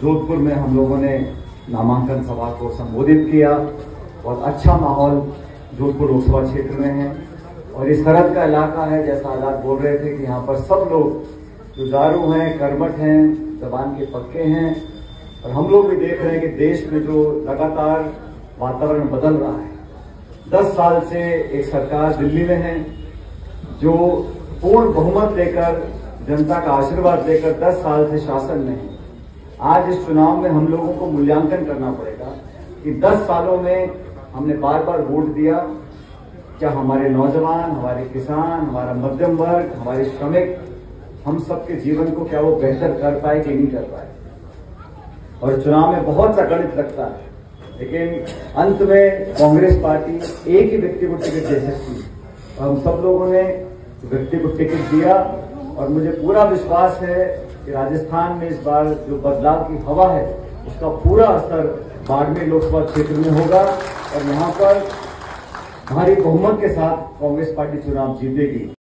जोधपुर में हम लोगों ने नामांकन सभा को संबोधित किया और अच्छा माहौल जोधपुर लोकसभा क्षेत्र में है। और इस सरहद का इलाका है, जैसा आजाद बोल रहे थे कि यहाँ पर सब लोग जुझारू हैं, कर्मठ हैं, जबान के पक्के हैं। और हम लोग भी देख रहे हैं कि देश में जो लगातार वातावरण बदल रहा है, 10 साल से एक सरकार दिल्ली में है जो पूर्ण बहुमत लेकर, जनता का आशीर्वाद लेकर 10 साल से शासन में है। आज इस चुनाव में हम लोगों को मूल्यांकन करना पड़ेगा कि 10 सालों में हमने बार बार वोट दिया, क्या हमारे नौजवान, हमारे किसान, हमारा मध्यम वर्ग, हमारे श्रमिक, हम सबके जीवन को क्या वो बेहतर कर पाए कि नहीं कर पाए। और चुनाव में बहुत सा गणित लगता है, लेकिन अंत में कांग्रेस पार्टी एक ही व्यक्ति को टिकट दे सकती है और हम सब लोगों ने व्यक्ति को टिकट दिया। और मुझे पूरा विश्वास है कि राजस्थान में इस बार जो बदलाव की हवा है उसका पूरा असर बाड़मेर लोकसभा क्षेत्र में होगा और यहाँ पर भारी बहुमत के साथ कांग्रेस पार्टी चुनाव जीतेगी।